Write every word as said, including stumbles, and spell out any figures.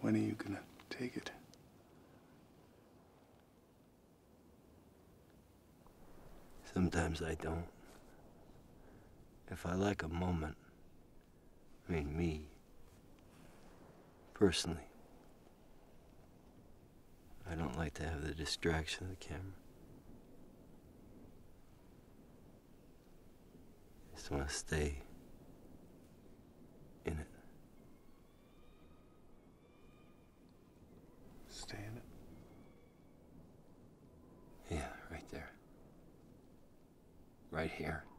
When are you gonna take it? Sometimes I don't. If I like a moment, I mean me, personally, I don't like to have the distraction of the camera. I just want to stay in it. Stay in it? Yeah, right there. Right here.